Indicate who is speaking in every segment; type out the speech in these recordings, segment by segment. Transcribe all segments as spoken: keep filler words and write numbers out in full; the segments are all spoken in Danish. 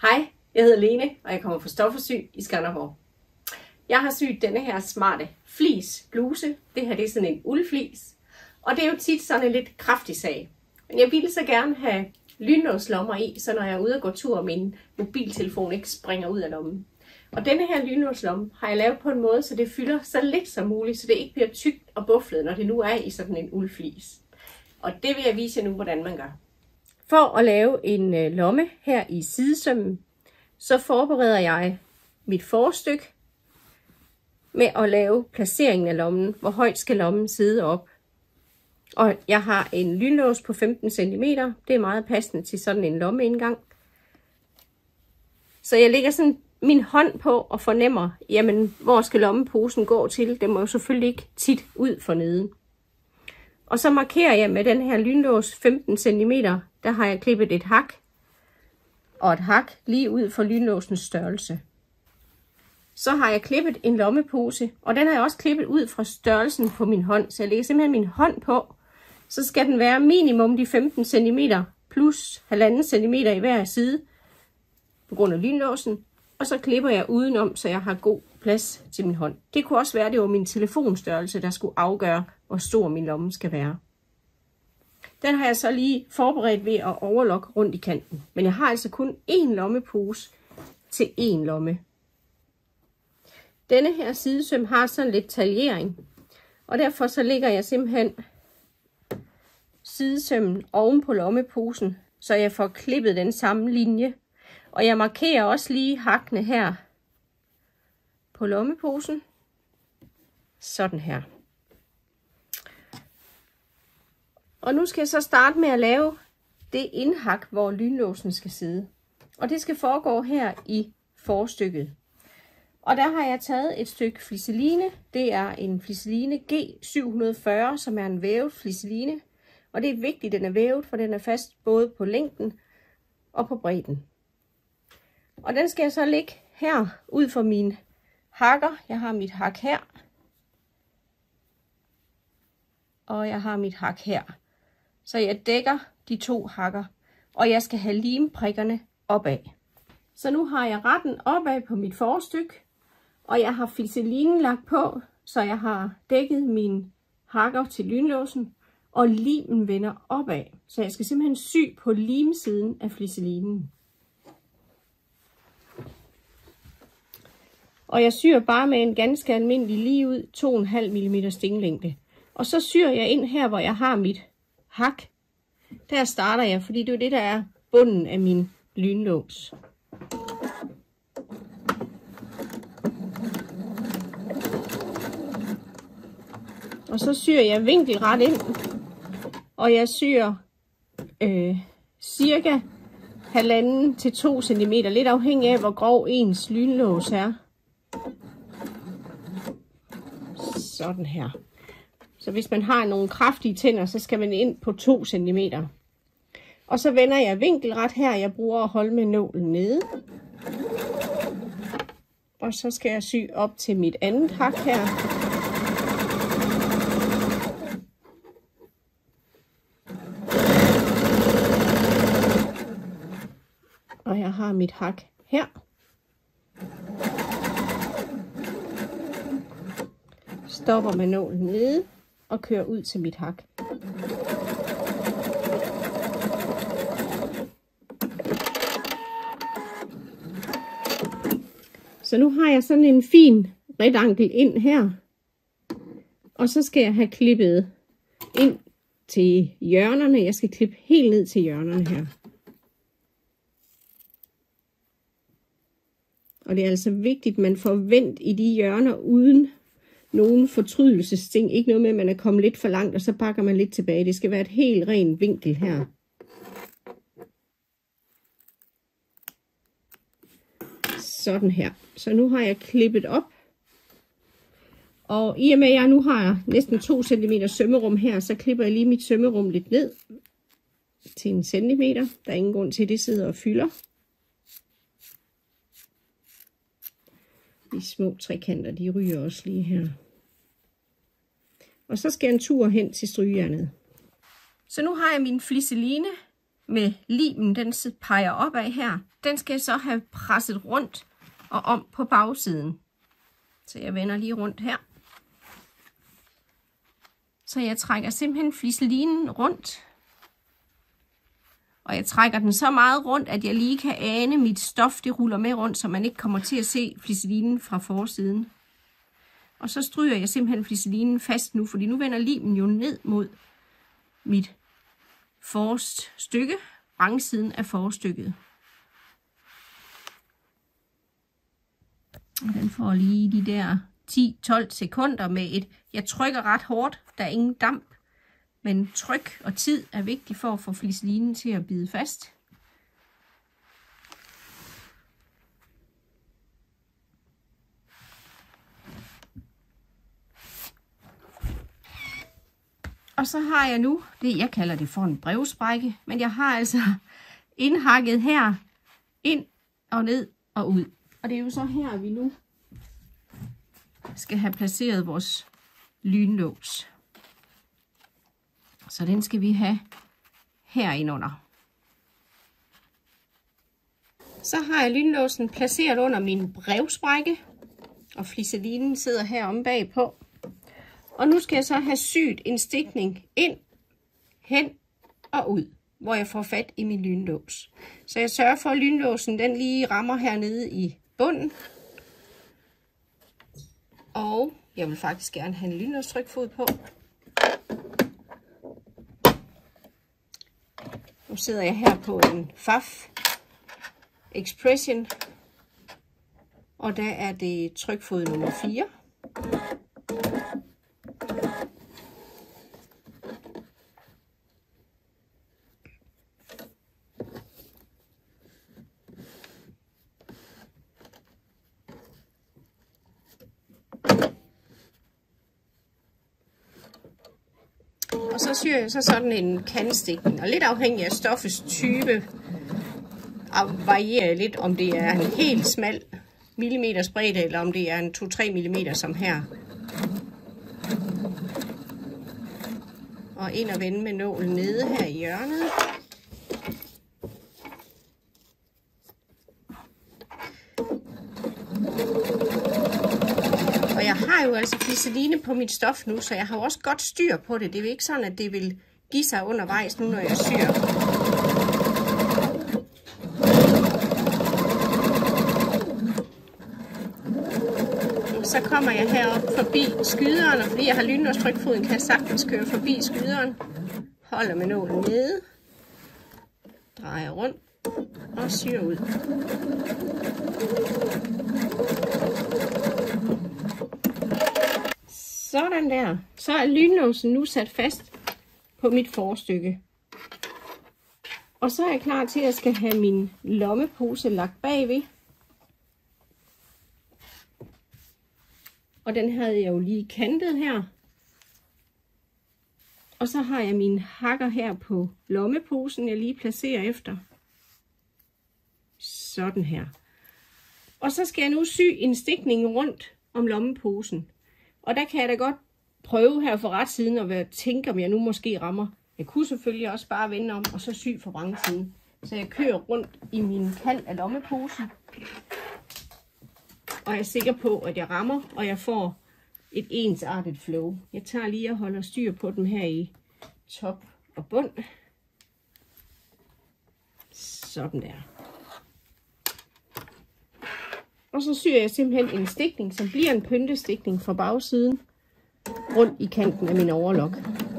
Speaker 1: Hej, jeg hedder Lene, og jeg kommer fra Stoffersy i Skanderborg. Jeg har syet denne her smarte flis bluse. Det her det er sådan en uldflis. Og det er jo tit sådan en lidt kraftig sag. Men jeg ville så gerne have lynlåslommer i, så når jeg er ude og gå tur, min mobiltelefon ikke springer ud af lommen. Og denne her lynlåslomme har jeg lavet på en måde, så det fylder så lidt som muligt, så det ikke bliver tykt og bufflet, når det nu er i sådan en uldflis. Og det vil jeg vise jer nu, hvordan man gør. For at lave en øh, lomme her i sidesømmen, så forbereder jeg mit forstykke med at lave placeringen af lommen. Hvor højt skal lommen sidde op? Og jeg har en lynlås på femten centimeter. Det er meget passende til sådan en lommeindgang. Så jeg lægger sådan min hånd på og fornemmer, jamen hvor skal lommeposen gå til? Den må jo selvfølgelig ikke tit ud for neden. Og så markerer jeg med den her lynlås femten centimeter. Der har jeg klippet et hak og et hak lige ud for lynlåsens størrelse. Så har jeg klippet en lommepose, og den har jeg også klippet ud fra størrelsen på min hånd. Så jeg lægger simpelthen min hånd på. Så skal den være minimum de femten centimeter plus halvanden centimeter i hver side på grund af lynlåsen. Og så klipper jeg udenom, så jeg har god plads til min hånd. Det kunne også være, at det var min telefonstørrelse, der skulle afgøre, hvor stor min lomme skal være. Den har jeg så lige forberedt ved at overlokke rundt i kanten. Men jeg har altså kun én lommepose til én lomme. Denne her sidesøm har sådan lidt taljering. Og derfor så lægger jeg simpelthen sidesømmen oven på lommeposen, så jeg får klippet den samme linje. Og jeg markerer også lige hakkene her på lommeposen. Sådan her. Og nu skal jeg så starte med at lave det indhak, hvor lynlåsen skal sidde. Og det skal foregå her i forstykket. Og der har jeg taget et stykke fliseline. Det er en fliseline G syv fyrre, som er en vævet fliseline. Og det er vigtigt, at den er vævet, for den er fast både på længden og på bredden. Og den skal jeg så lægge her ud for mine hakker. Jeg har mit hak her. Og jeg har mit hak her. Så jeg dækker de to hakker. Og jeg skal have limprikkerne opad. Så nu har jeg retten opad på mit forstykke. Og jeg har fliselinen lagt på, så jeg har dækket mine hakker til lynlåsen. Og limen vender opad. Så jeg skal simpelthen sy på limsiden af fliselinen. Og jeg syr bare med en ganske almindelig lige ud to komma fem millimeter stinglængde. Og så syr jeg ind her, hvor jeg har mit hak. Der starter jeg, fordi det er det, der er bunden af min lynlås. Og så syr jeg vinkelret ind. Og jeg syr øh, cirka halvanden til to centimeter, lidt afhængig af, hvor grov ens lynlås er. Sådan her. Så hvis man har nogle kraftige tænder, så skal man ind på to centimeter. Og så vender jeg vinkelret her. Jeg bruger at holde med nålen nede. Og så skal jeg sy op til mit andet hak her. Og jeg har mit hak her. Stopper med nålen nede og kører ud til mit hak. Så nu har jeg sådan en fin rektankel ind her. Og så skal jeg have klippet ind til hjørnerne. Jeg skal klippe helt ned til hjørnerne her. Og det er altså vigtigt, at man får vendt i de hjørner uden nogen fortrydelsesting. Ikke noget med, at man er kommet lidt for langt, og så bakker man lidt tilbage. Det skal være et helt ren vinkel her. Sådan her. Så nu har jeg klippet op. Og i og med, at jeg nu har næsten to centimeter sømmerum her, så klipper jeg lige mit sømmerum lidt ned til en centimeter. Der er ingen grund til, at det sidder og fylder. De små trekanter, de ryger også lige her. Og så skal jeg en tur hen til strygejernet. Så nu har jeg min fliseline med limen, den peger opad her, den skal jeg så have presset rundt og om på bagsiden. Så jeg vender lige rundt her. Så jeg trækker simpelthen fliselinen rundt. Og jeg trækker den så meget rundt, at jeg lige kan ane mit stof, det ruller med rundt, så man ikke kommer til at se fliselinen fra forsiden. Og så stryger jeg simpelthen fliselinen fast nu, fordi nu vender limen jo ned mod mit forreste stykke, vrangsiden af forstykket. Og den får lige de der ti til tolv sekunder med et, jeg trykker ret hårdt, der er ingen damp, men tryk og tid er vigtigt for at få fliselinen til at bide fast. Og så har jeg nu, det jeg kalder det for en brevsprække, men jeg har altså indhakket her, ind og ned og ud. Og det er jo så her, vi nu skal have placeret vores lynlås. Så den skal vi have herindunder. Så har jeg lynlåsen placeret under min brevsprække, og fliselinen sidder her om bagpå. Og nu skal jeg så have syet en stikning ind, hen og ud, hvor jeg får fat i min lynlås. Så jeg sørger for, at lynlåsen den lige rammer hernede i bunden. Og jeg vil faktisk gerne have en lynlåstrykfod på. Nu sidder jeg her på en F A F Expression, og der er det trykfod nummer fire. Og så syr jeg så sådan en kantstikning, og lidt afhængig af stoffets type, varierer lidt, om det er en helt smal millimeters bredde, eller om det er en to til tre millimeter som her. Og ind og vende med nålen nede her i hjørnet. Og jeg har jo altså fliseline på mit stof nu, så jeg har også godt styr på det. Det er jo ikke sådan, at det vil give sig undervejs nu, når jeg syr. Så kommer jeg herop forbi skyderen, og fordi jeg har lynlåstrykfoden, kan jeg sagtens køre forbi skyderen. Holder med nålen nede, drejer rundt og syr ud. Sådan der. Så er lynlåsen nu sat fast på mit forstykke. Og så er jeg klar til, at jeg skal have min lommepose lagt bagved. Og den havde jeg jo lige kantet her. Og så har jeg mine hakker her på lommeposen, jeg lige placerer efter. Sådan her. Og så skal jeg nu sy en stikning rundt om lommeposen. Og der kan jeg da godt prøve her for retsiden og være, tænke, om jeg nu måske rammer. Jeg kunne selvfølgelig også bare vende om og så sy for vrangsiden. Så jeg kører rundt i min kant af lommeposen. Og jeg er sikker på, at jeg rammer, og jeg får et ensartet flow. Jeg tager lige og holder styr på dem her i top og bund. Sådan der. Og så syr jeg simpelthen en stikning, som bliver en pyntestikning fra bagsiden, rundt i kanten af min overlok.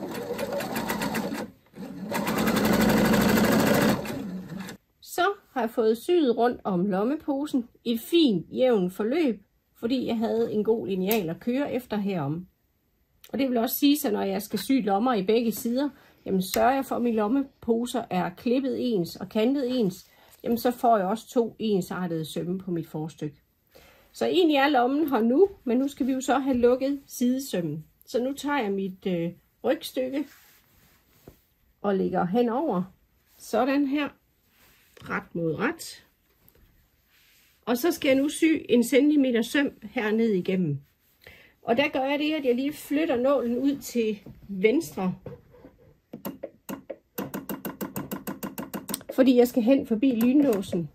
Speaker 1: Så har jeg fået syet rundt om lommeposen i et fint, jævnt forløb, fordi jeg havde en god lineal at køre efter herom. Og det vil også sige, at når jeg skal sy lommer i begge sider, jamen sørger jeg for, at mine lommeposer er klippet ens og kantet ens, jamen så får jeg også to ensartede sømme på mit forstykke. Så egentlig er lommen her nu, men nu skal vi jo så have lukket sidesømmen. Så nu tager jeg mit øh, rygstykke og lægger henover, sådan her, ret mod ret. Og så skal jeg nu sy en centimeter søm herned igennem. Og der gør jeg det, at jeg lige flytter nålen ud til venstre. fordi jeg skal hen forbi lynlåsen.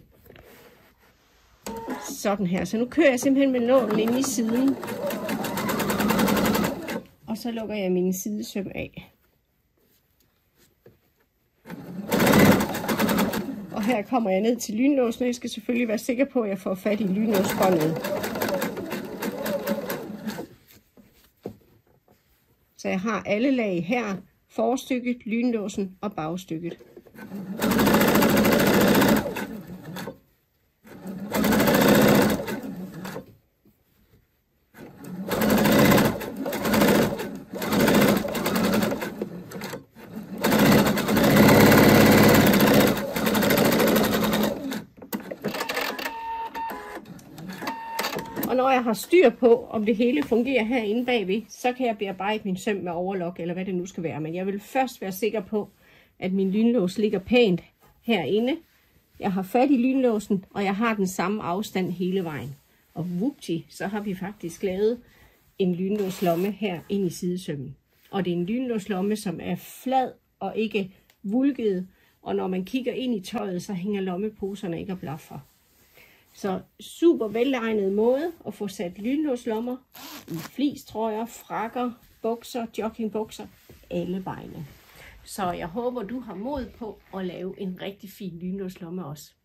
Speaker 1: Sådan her. Så nu kører jeg simpelthen med nålen inde i siden. Og så lukker jeg mine sidesøm af. Og her kommer jeg ned til lynlåsen, og jeg skal selvfølgelig være sikker på, at jeg får fat i lynlåsbåndet. Så jeg har alle lag her, forstykket, lynlåsen og bagstykket. Og når jeg har styr på, om det hele fungerer herinde bagved, så kan jeg bearbejde min søm med overlok, eller hvad det nu skal være. Men jeg vil først være sikker på, at min lynlås ligger pænt herinde. Jeg har fat i lynlåsen, og jeg har den samme afstand hele vejen. Og whoopty, så har vi faktisk lavet en lynlåslomme her ind i sidesømmen. Og det er en lynlåslomme, som er flad og ikke vulget. Og når man kigger ind i tøjet, så hænger lommeposerne ikke og blaffer. Så super velegnet måde at få sat lynlåslommer i fleecetrøjer, frakker, bukser, joggingbukser, alle vegne. Så jeg håber, du har mod på at lave en rigtig fin lynlåslomme også.